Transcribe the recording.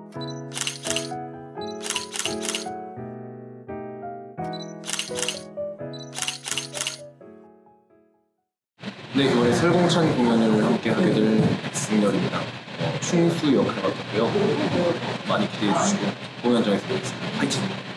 네, 이번에 설공찬 공연을 함께 하게 될 백승열입니다. 충수 역할 맡았고요. 많이 기대해 주시고 공연장에서 뵙겠습니다. 화이팅!